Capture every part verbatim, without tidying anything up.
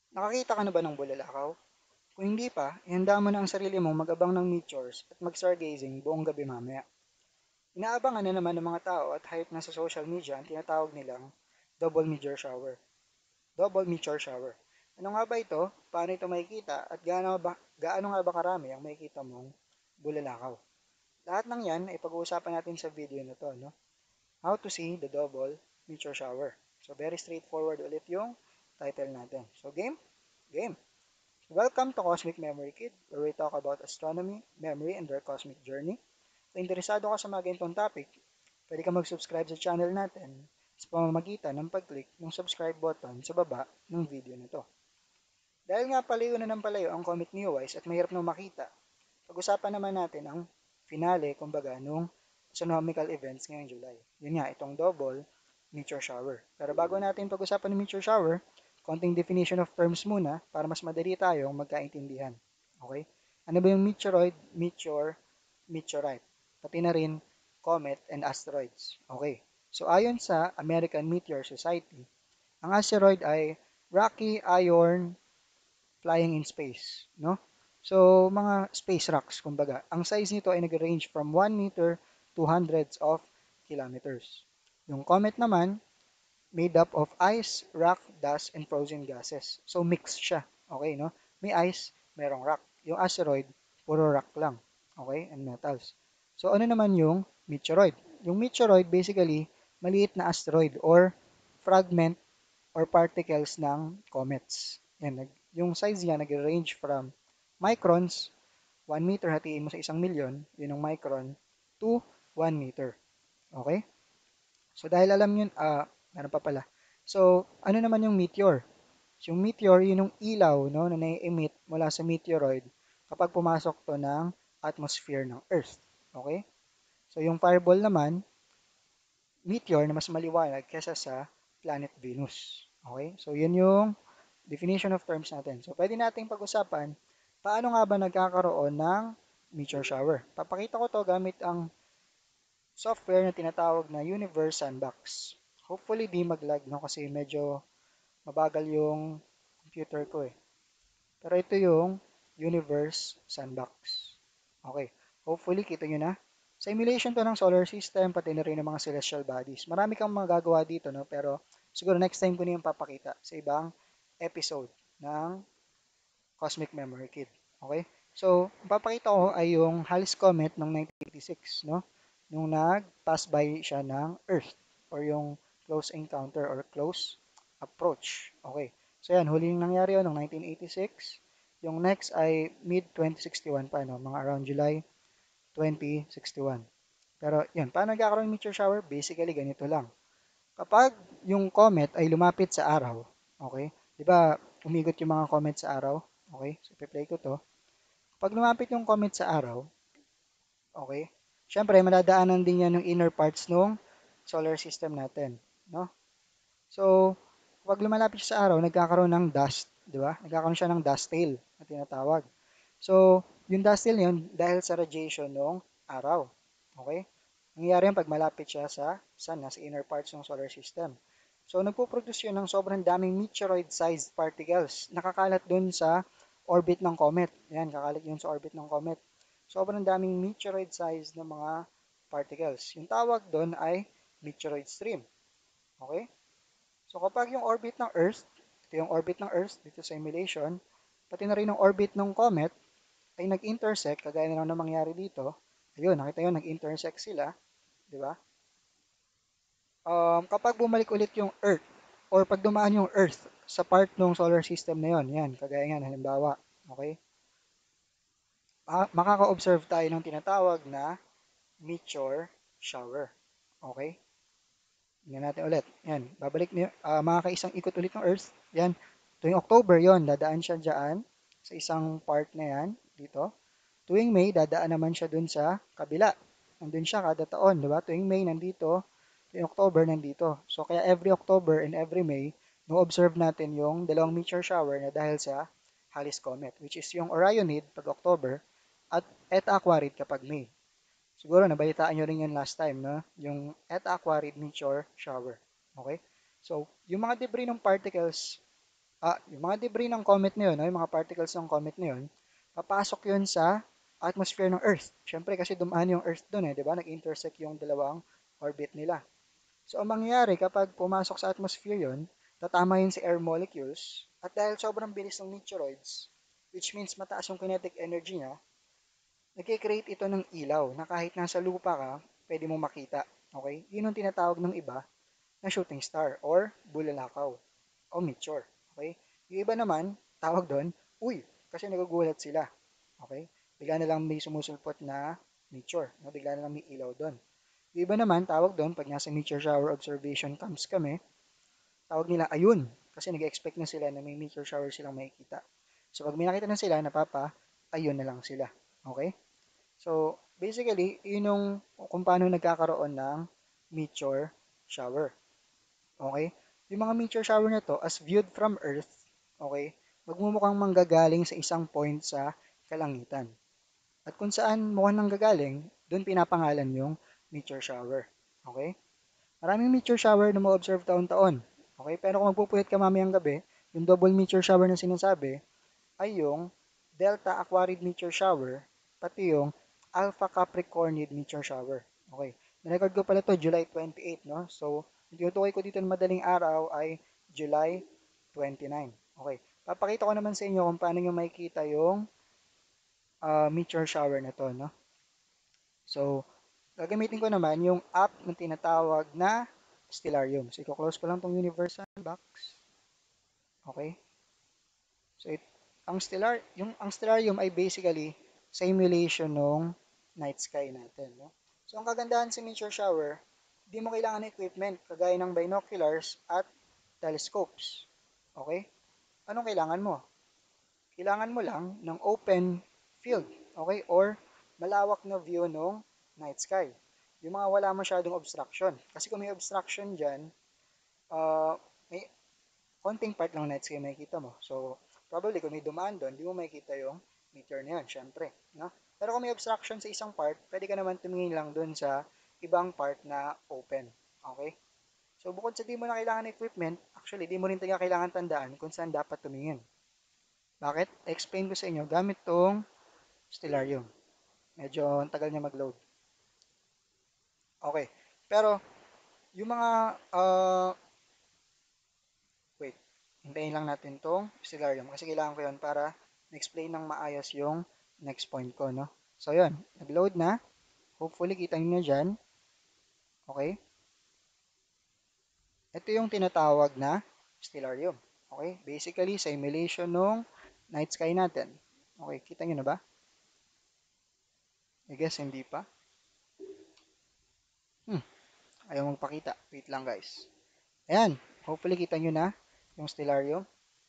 Nakakita ka na ba ng bulalakaw? Kung hindi pa, ihanda mo na ang sarili mong mag-abang ng meteors at mag-stargazing buong gabi mamaya. Inaabangan na naman ng mga tao at hype na sa social media ang tinatawag nilang double meteor shower. Double meteor shower. Ano nga ba ito? Paano ito makikita? At gaano ba, gaano nga ba karami ang makikita mong bulalakaw? Lahat ng yan ay pag-uusapan natin sa video na to, no? How to see the double meteor shower. So very straightforward ulit yung title natin. So game? Game. Welcome to Cosmic Memory Kid, where we talk about astronomy, memory, and their cosmic journey. Kung interesado ka sa mga ganitong topic, pwede ka mag-subscribe sa channel natin sa pamamagitan ng pag-click ng subscribe button sa baba ng video na to. Dahil nga palayo na ng palayo ang comet Neowise at mahirap na makita, pag-usapan naman natin ang finale, kumbaga, nung astronomical events ngayong July. Yun nga, itong double meteor shower. Pero bago natin pag-usapan ng meteor shower, konting definition of terms muna para mas madali tayong magkaintindihan. Okay? Ano ba yung meteoroid, meteor, meteorite? Pati na rin comet and asteroids. Okay. So ayon sa American Meteor Society, ang asteroid ay rocky iron flying in space, no? So, mga space rocks, kumbaga. Ang size nito ay nag-range from one meter to hundreds of kilometers. Yung comet naman, made up of ice, rock, dust, and frozen gases. So, mix siya. Okay, no? May ice, merong rock. Yung asteroid, puro rock lang. Okay, and metals. So, ano naman yung meteoroid? Yung meteoroid, basically, maliit na asteroid or fragment or particles ng comets. Yan, yung size niya nag-range from microns, one meter hatiin mo sa isang milyon, yun ang micron, to one meter. Okay? So dahil alam yun, ah, uh, meron pa pala. So, ano naman yung meteor? So, yung meteor, yun yung ilaw no, na nai-emit mula sa meteoroid kapag pumasok to ng atmosphere ng Earth. Okay? So, yung fireball naman, meteor na mas maliwanag kesa sa planet Venus. Okay? So, yun yung definition of terms natin. So, pwede nating pag-usapan paano nga ba nagkakaroon ng meteor shower. Papakita ko to gamit ang software na tinatawag na Universe Sandbox. Hopefully, di mag-lag, no? Kasi medyo mabagal yung computer ko eh. Pero ito yung Universe Sandbox. Okay. Hopefully, kita nyo na. Simulation to ng solar system, pati na rin ng mga celestial bodies. Marami kang magagawa dito, no? Pero siguro next time ko na yung papakita sa ibang episode ng Cosmic Memory Kit. Okay? So, ang papakita ko ay yung Halley's Comet ng nineteen eighty-six, no? Nung nag-pass by siya ng Earth or yung close encounter or close approach. Okay. So, yan. Huling nangyari yun ng nineteen eighty-six. Yung next ay mid twenty sixty-one pa, no? Mga around July twenty sixty-one. Pero, yan. Paano nagkakaroon ng meteor shower? Basically, ganito lang. Kapag yung comet ay lumapit sa araw, okay? 'Di ba, umigot yung mga comet sa araw? Okay? So, i-play ko 'to. Pag lumapit yung comet sa araw, okay? Siyempre, madadaanan din yan yung inner parts ng solar system natin, no? So, pag lumalapit siya sa araw, nagkakaroon ng dust, 'di ba? Nagkakaroon siya ng dust tail na tinatawag. So, yung dust tail yun dahil sa radiation ng araw. Okay? Nangyayari yan pag malapit siya sa sun, nasa inner parts ng solar system. So, nagpo-produce yun ng sobrang daming meteoroid-sized particles. Nakakalat dun sa orbit ng comet. Yan, kakalat yun sa orbit ng comet. Sobrang daming meteoroid-sized na mga particles. Yung tawag doon ay meteoroid stream. Okay? So, kapag yung orbit ng Earth, ito yung orbit ng Earth dito sa simulation, pati na rin yung orbit ng comet, ay nag-intersect, kagaya na lang na mangyari dito. Ayun, nakita yun, nag-intersect sila. Di ba? Um, kapag bumalik ulit yung Earth, or pag dumaan yung Earth sa part ng solar system na yon, yan, kagaya nga, halimbawa, okay? Ah, makaka-observe tayo ng tinatawag na meteor shower. Okay? Tingnan natin ulit. Yan, babalik niyo, uh, makakaisang ikot ulit ng Earth. Yan, tuwing October yon, dadaan siya dyan sa isang part na yan, dito. Tuwing May, dadaan naman siya dun sa kabila. Nandun siya kada taon, di ba? Tuwing May, nandito. Tuwing October, nandito. So, kaya every October and every May, no-observe natin yung dalawang meteor shower na dahil sa Halley's Comet, which is yung Orionid pag October at Eta Aquariid kapag May. Siguro nabalitaan nyo rin yun last time, no? Yung Eta Aquariid meteor shower. Okay? So, yung mga debris ng particles Ah, yung mga debris ng comet na yun, no, yung mga particles ng comet na yun, papasok yun sa atmosphere ng Earth. Siyempre kasi dumaan yung Earth doon eh, di ba? Nag-intersect yung dalawang orbit nila. So, ang mangyayari kapag pumasok sa atmosphere yun, tatama yun sa air molecules, at dahil sobrang bilis ng meteoroids, which means mataas yung kinetic energy niya, nagkikreate ito ng ilaw na kahit nasa lupa ka, pwede mong makita. Okay? Yun ang tinatawag ng iba na shooting star or bulalakaw o meteor. Okay? Yung iba naman, tawag doon, uy, kasi nagugulat sila. Okay? Bigla na lang may sumusulpot na meteor. No? Bigla na lang may ilaw doon. Yung iba naman, tawag doon, pag nasa meteor shower observation camps kami, tawag nila ayun. Kasi nag-expect na sila na may meteor shower silang makikita. So, pag may nakita na sila, napapa, ayun na lang sila. Okay? So, basically, yun yung kung paano nagkakaroon ng meteor shower. Okay? Yung mga meteor shower na to, as viewed from Earth, okay, magmumukhang manggagaling sa isang point sa kalangitan. At kung saan mukhang nanggagaling, doon pinapangalan yung meteor shower. Okay? Maraming meteor shower na ma-observe taon-taon. Okay? Pero kung magpupuyat ka mamayang gabi, yung double meteor shower na sinasabi, ay yung Delta Aquariid meteor shower, pati yung Alpha Capricornid meteor shower. Okay. Na-record ko pala to July twenty-eighth, no? So, yung tinutukoy ko dito ng madaling araw ay July twenty-ninth. Okay. Papakita ko naman sa inyo kung paano nyo makikita yung uh, meteor shower na to, no? So, gagamitin ko naman yung app na tinatawag na Stellarium. So, i-close ko lang tong universal box. Okay. So, it, ang stellar, yung ang stellarium ay basically simulation ng night sky natin, no? So, ang kagandahan sa meteor shower, di mo kailangan ng equipment kagaya ng binoculars at telescopes. Okay? Anong kailangan mo? Kailangan mo lang ng open field, okay? Or malawak na view ng night sky. Yung mga wala masyadong obstruction. Kasi kung may obstruction dyan, uh, may konting part lang night sky makikita mo. So, probably kung may dumaan doon, di mo makikita yung meteor na yun, syempre. No? Pero kung may obstruction sa isang part, pwede ka naman tumingin lang doon sa ibang part na open. Okay? So, bukod sa di mo na kailangan ng equipment, actually, di mo rin taga kailangan tandaan kung saan dapat tumingin. Bakit? Explain ko sa inyo gamit tong Stellarium. Medyo ang tagal niya mag-load. Okay. Pero, yung mga uh, wait, hintayin lang natin tong Stellarium kasi kailangan ko yun para na-explain ng maayos yung next point ko, no? So, yun. Nag-load na. Hopefully, kita nyo na dyan. Okay? Ito yung tinatawag na Stellarium. Okay? Basically, simulation ng night sky natin. Okay, kita nyo na ba? I guess hindi pa. Hmm, ayaw magpakita. Wait lang guys. Ayan, hopefully kita nyo na yung Stellarium.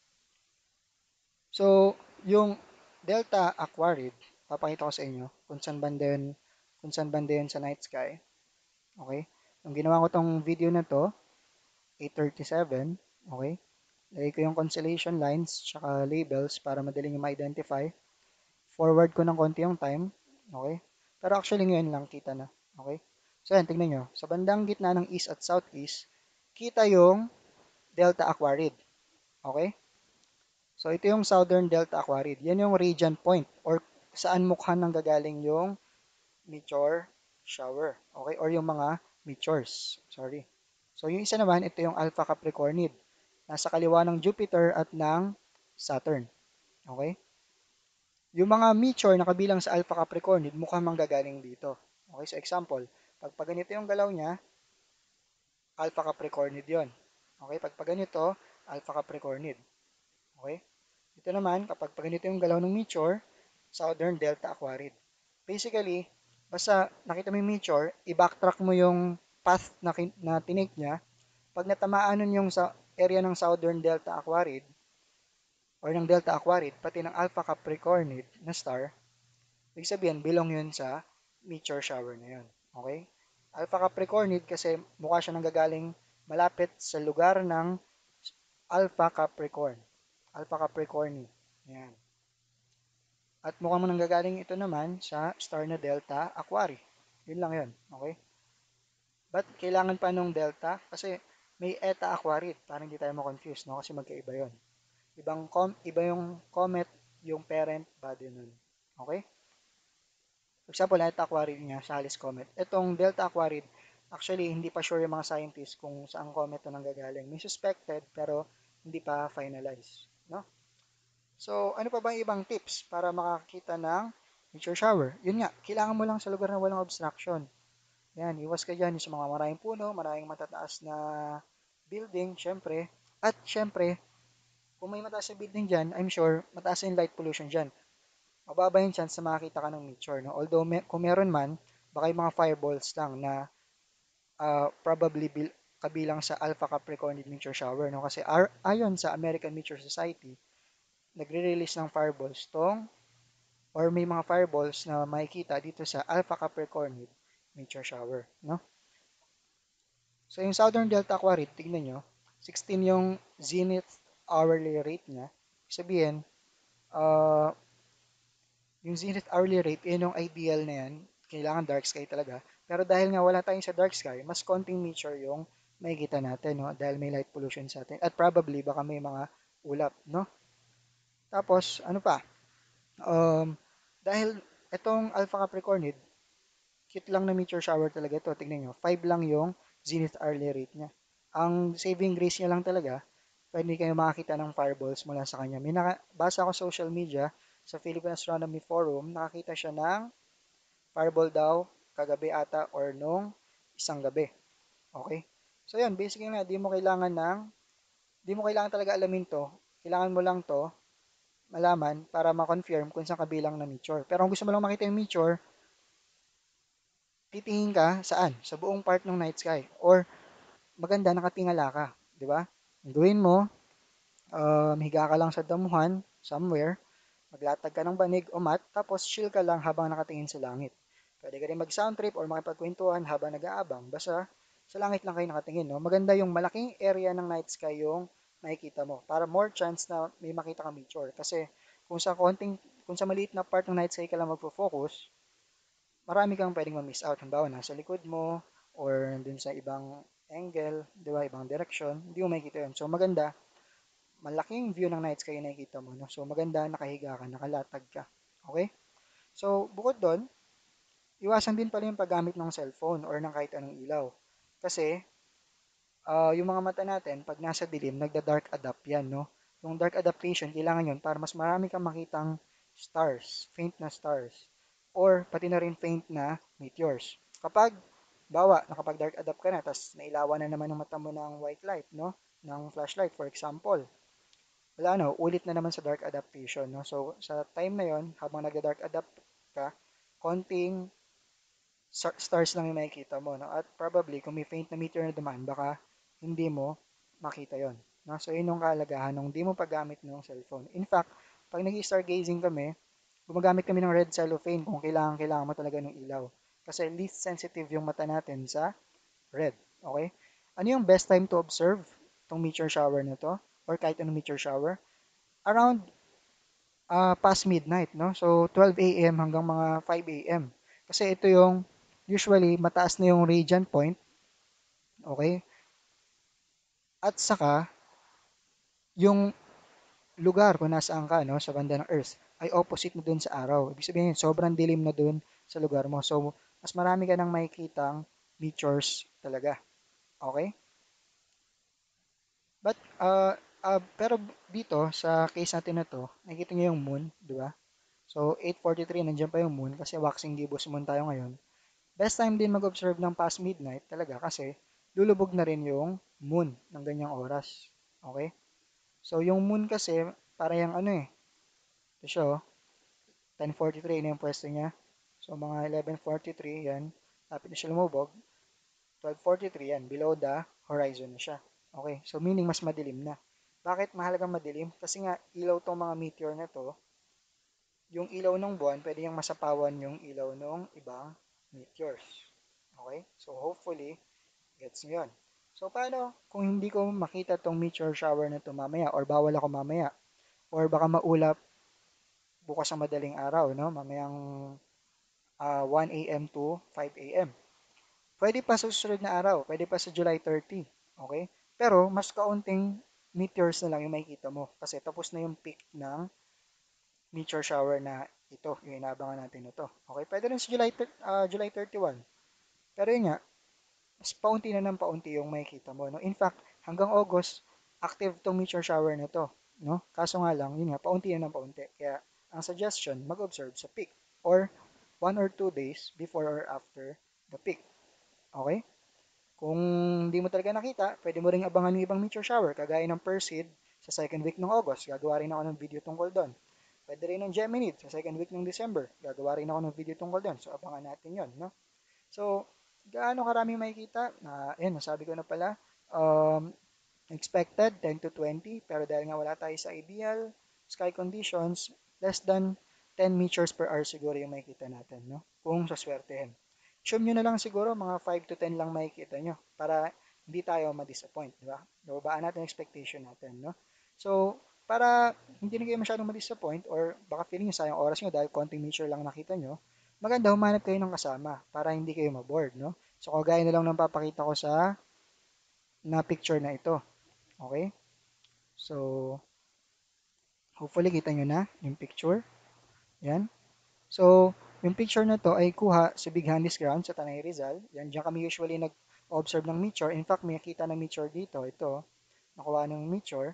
So, yung Delta Aquariid, papakita ko sa inyo kung saan banda yun, kung saan banda yun sa night sky. Okay? Yung ginawa ko tong video na to, eight thirty-seven, okay? Lagay ko yung constellation lines tsaka labels para madaling yung ma-identify. Forward ko ng konti yung time, okay? Pero actually ngayon lang kita na, okay? So yan, tignan nyo. Sa bandang gitna ng east at southeast, kita yung Delta Aquariid, okay? So, ito yung Southern Delta Aquariid. Yan yung radiant point or saan mukha nang gagaling yung meteor shower. Okay? Or yung mga meteors. Sorry. So, yung isa naman, ito yung Alpha Capricornid. Nasa kaliwa ng Jupiter at ng Saturn. Okay? Yung mga meteor na kabilang sa Alpha Capricornid, mukhang manggagaling dito. Okay? So, example, pag pag ganito yung galaw niya, Alpha Capricornid yon. Okay? Pag pag ganito, Alpha Capricornid. Okay? Ito naman, kapag pag ganito yung galaw ng meteor, Southern Delta Aquariid. Basically, basta nakita mo yung meteor, i-backtrack mo yung path na, na tinake niya. Pag natamaan nun yung sa area ng Southern Delta Aquariid, or ng Delta Aquariid, pati ng Alpha Capricornid na star, ibig sabihin, belong yun sa meteor shower na yun. Okay? Alpha Capricornid kasi mukha siya nanggagaling malapit sa lugar ng Alpha Capricorn. Alpha Capricorni. Yan. At mukhang nanggagaling ito naman sa star na Delta Aquari. Yun lang yun. Okay? But kailangan pa nung Delta? Kasi may Eta Aquarid. Para hindi tayo ma-confuse, no? Kasi magkaiba yun. Ibang com iba yung comet, yung parent body nun. Okay? For example, ito Aquariid niya, sa Halley's Comet. Itong Delta Aquariid, actually, hindi pa sure yung mga scientists kung saan comet ito nanggagaling. May suspected, pero hindi pa finalized. No? So, ano pa ba yung ibang tips para makakita ng meteor shower? Yun nga, kailangan mo lang sa lugar na walang obstruction. Yan, iwas ka dyan sa mga maraming puno, maraming matataas na building, syempre. At syempre, kung may mataas na building dyan, I'm sure, mataas yung light pollution dyan. Mababa yung chance na makakita ka ng meteor. No? Although, may, kung meron man, baka yung mga fireballs lang na uh, probably bil- kabilang sa Alpha Capricornid meteor shower. No? Kasi ar- ayon sa American Meteor Society, nagre-release ng fireballs tong or may mga fireballs na makikita dito sa Alpha Capricornid meteor shower. No? So yung Southern Delta Aquariid, tignan nyo, sixteen yung zenith hourly rate niya. Sabihin, uh, yung zenith hourly rate, yun yung ideal na yan. Kailangan dark sky talaga. Pero dahil nga wala tayong sa dark sky, mas konting meteor yung makikita natin, no? Dahil may light pollution sa atin. At probably, baka may mga ulap, no? Tapos, ano pa? Um, dahil itong Alpha Capricornid, cute lang na meteor shower talaga ito. Tignan nyo, five lang yung zenith hourly rate niya. Ang saving grace niya lang talaga, pwede kayo makakita ng fireballs mula sa kanya. May nakabasa ako sa social media, sa Philippine Astronomy Forum, nakakita siya ng fireball daw kagabi ata or nung isang gabi. Okay? So yun, basically na, di mo kailangan ng, di mo kailangan talaga alamin to. Kailangan mo lang to malaman para ma-confirm kung saan kabilang na meteor. Pero kung gusto mo lang makita yung meteor, titingin ka saan? Sa buong part ng night sky. Or maganda nakatingala ka, di ba? Ang gawin mo, um, higa ka lang sa damuhan somewhere, maglatag ka ng banig o mat, tapos chill ka lang habang nakatingin sa langit. Pwede ka rin mag-sound trip or makipagkwentuhan habang nag-aabang. Basta sa langit lang kayo nakatingin. No? Maganda yung malaking area ng night sky yung makikita mo para more chance na may makita ka meteor. Kasi kung sa konting, kung sa maliit na part ng night sky ka lang magfo-focus, marami kang pwedeng ma-miss out. Halimbawa, nasa likod mo or dun sa ibang angle, di ba, ibang direction, hindi mo makikita yun. So maganda, malaking view ng night sky yung nakikita mo. No? So maganda, nakahiga ka, nakalatag ka. Okay? So bukod doon, iwasan din pala yung paggamit ng cellphone or ng kahit anong ilaw. Kasi uh, yung mga mata natin, pag nasa dilim, nagda-dark adapt yan. No? Yung dark adaptation, kailangan yun para mas marami kang makitang stars, faint na stars. Or pati na rin faint na meteors. Kapag, bawa, nakapag-dark adapt ka na, tapos nailawan na naman ng mata mo ng white light, no? Ng flashlight, for example. Wala no, ulit na naman sa dark adaptation, no? So, sa time na yon habang nag-dark adapt ka, konting stars lang yung makikita mo, no? At probably, kung may faint na meteor na dumaan, baka hindi mo makita yon, no? So, yun yung kahalagahan ng di mo paggamit ng cellphone. In fact, pag nag-stargazing kami, gumagamit kami ng red cellophane kung kailangan, kailangan mo talaga ng ilaw. Kasi least sensitive yung mata natin sa red. Okay? Ano yung best time to observe itong meteor shower na to? Or kahit anong meteor shower? Around uh, past midnight, no? So, twelve a m hanggang mga five a m. Kasi ito yung usually mataas na yung radiant point, okay? At saka yung lugar kung nasaan ka, no, sa banda ng Earth ay opposite na dun sa araw. Ibig sabihin, sobrang dilim na dun sa lugar mo. So, mas marami ka nang makikitang meteors talaga. Okay? But, uh, uh, pero dito, sa case natin na to, nakikita niyo yung moon, di ba? So, eight forty-three, nandiyan pa yung moon kasi waxing gibbous moon tayo ngayon. Best time din mag-observe ng past midnight talaga kasi lulubog na rin yung moon ng ganyang oras. Okay? So, yung moon kasi, para yung ano eh, ito siya oh, ten forty-three na yung pwesto niya. So, mga eleven forty-three, yan. Lapit na siya lumubog. twelve forty-three, yan. Below the horizon na siya. Okay, so meaning mas madilim na. Bakit mahalagang madilim? Kasi nga, ilaw tong mga meteor na to, yung ilaw ng buwan, pwede yung masapawan yung ilaw ng ibang meteors. Okay? So, hopefully, gets nyo yun. So, paano kung hindi ko makita tong meteor shower na to mamaya or bawal ako mamaya or baka maulap bukas sa madaling araw, no? Mamayang uh, one a m to five a m. Pwede pa sa susunod na araw, pwede pa sa July thirty, okay? Pero mas kaunting meteors na lang yung makikita mo kasi tapos na yung peak ng meteor shower na ito, yung inaabangan natin ito. Okay, pwede rin sa July, thir- ah, July thirty-one. Pero yun nga, mas paunti na ng paunti yung makikita mo. No? In fact, hanggang August, active tong meteor shower na to. No? Kaso nga lang, yun nga, paunti na ng paunti. Kaya, ang suggestion, mag-observe sa peak or one or two days before or after the peak. Okay? Kung hindi mo talaga nakita, pwede mo ring abangan yung ibang meteor shower, kagaya ng Perseid sa second week ng August. Gagawa rin ako ng video tungkol doon. Pwede rin ng Gemini sa second week ng December. Gagawa rin ako ng video tungkol doon. So, abangan natin yon, no? So, gaano karami makikita? Na, uh, nasabi ko na pala. Um, expected ten to twenty, pero dahil nga wala tayo sa ideal sky conditions, less than ten meters per hour siguro yung makikita natin, no? Kung saswertehin. Assume nyo na lang siguro mga five to ten lang makikita nyo para hindi tayo ma-disappoint, di ba? Nababaan natin expectation natin, no? So, para hindi na kayo masyadong ma-disappoint or baka feeling nyo sayang oras nyo dahil konting meter lang nakita nyo, maganda humanap kayo ng kasama para hindi kayo ma-bored, no? So, kagaya na lang ng papakita ko sa na picture na ito. Okay? So, hopefully kita nyo na yung picture. Yan. So, yung picture na to ay kuha sa Big Handis Ground sa Tanay Rizal. Yan, diyan kami usually nag-observe ng meteor. In fact, may nakita ng meteor dito. Ito, nakuha ng meteor.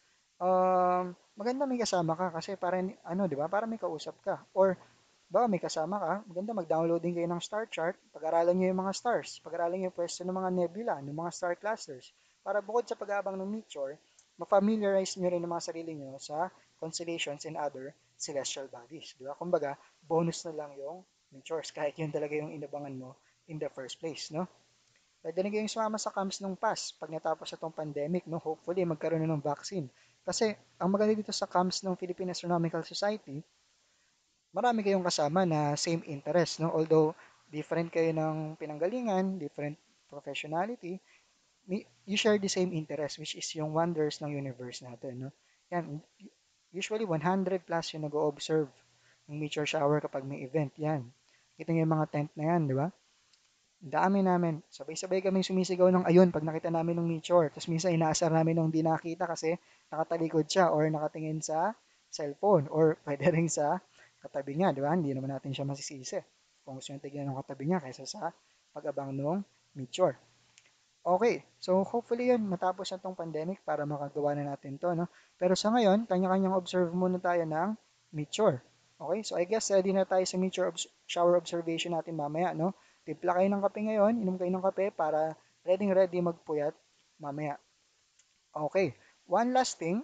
Um, maganda may kasama ka kasi para ano, 'di ba? Para may kausap ka. Or baka may kasama ka, maganda mag-download din kayo ng star chart, pag-aralan niyo yung mga stars, pag-aralan niyo yung pwesto ng mga nebula, ng mga star clusters, para bukod sa pag-aabang ng meteor, ma-familiarize niyo rin ng mga sarili niyo sa constellations and other celestial bodies. Di ba? Kumbaga, bonus na lang yung meteors, kahit yun talaga yung inabangan mo in the first place, no? Pwede rin kayong sumama sa camps nung past pag natapos itong pandemic, no? Hopefully, magkaroon na ng vaccine. Kasi, ang maganda dito sa camps ng Philippine Astronomical Society, marami kayong kasama na same interest, no? Although different kayo ng pinanggalingan, different professionality, you share the same interest, which is yung wonders ng universe natin, no? Yan, usually one hundred plus yung nag-o-observe ng meteor shower kapag may event. Yan. Kita niyo yung mga tent na yan, di ba? Dami namin. Sabay-sabay kami sumisigaw ng ayun pag nakita namin ng meteor. Tapos minsan inaasar namin nung di nakita kasi nakatalikod siya or nakatingin sa cellphone or pwede rin sa katabi niya, di ba? Hindi naman natin siya masisisi. Kung gusto nyo tignan ng katabi niya kaysa sa pag-abang ng meteor. Okay, so hopefully yun, matapos na tong pandemic para makagawa na natin to, no? Pero sa ngayon, kanya-kanyang observe muna tayo ng meteor. Okay, so I guess ready na tayo sa meteor obs- shower observation natin mamaya, no? Timpla kayo ng kape ngayon, inom kayo ng kape para ready-ready magpuyat mamaya. Okay, one last thing,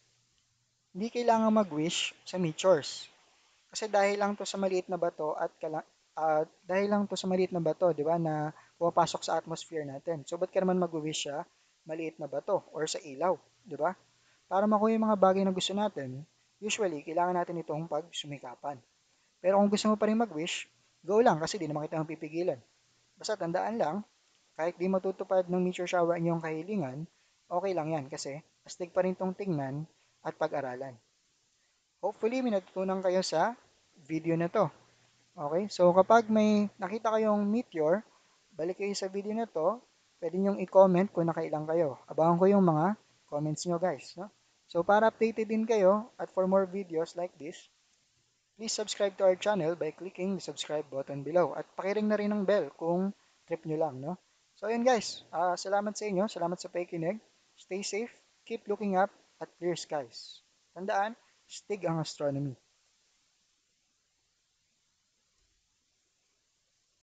hindi kailangan mag-wish sa meteors. Kasi dahil lang to sa maliit na bato at kala, uh, dahil lang to sa maliit na bato, di ba, na pumapasok sa atmosphere natin. So, ba't ka naman mag-wish sa maliit na bato or sa ilaw, di ba? Para makuha yung mga bagay na gusto natin, usually, kailangan natin itong pagsumikapan. Pero kung gusto mo pa rin mag-wish, go lang kasi di naman kita mapipigilan. Basta tandaan lang, kahit di matutupad ng meteor shower ang iyong kahilingan, okay lang yan kasi astig pa rin tong tingnan at pag-aralan. Hopefully, may natutunan kayo sa video na to. Okay? So, kapag may nakita kayong meteor, balik kayo sa video na to, pwede nyong i-comment kung nakailang kayo. Abangan ko yung mga comments nyo, guys. No? So, para updated din kayo at for more videos like this, please subscribe to our channel by clicking the subscribe button below. At pakiring na rin ng bell kung trip nyo lang. No? So, yun guys. Uh, salamat sa inyo. Salamat sa pakikinig. Stay safe. Keep looking up at clear skies. Tandaan, stig ang astronomy.